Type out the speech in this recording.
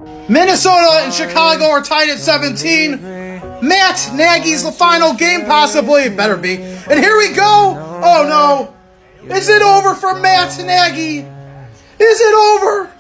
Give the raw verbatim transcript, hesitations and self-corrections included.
Minnesota and Chicago are tied at seventeen. Matt Nagy's the final game, possibly. It better be. And here we go. Oh, no. Is it over for Matt Nagy? Is it over?